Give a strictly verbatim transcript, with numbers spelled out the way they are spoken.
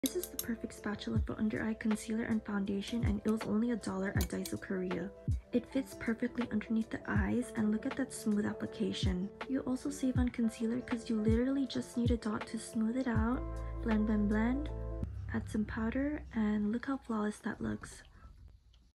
This is the perfect spatula for under eye concealer and foundation, and it was only a dollar at Daiso Korea. It fits perfectly underneath the eyes, and look at that smooth application. You also save on concealer because you literally just need a dot to smooth it out. Blend, blend, blend. Add some powder, and look how flawless that looks.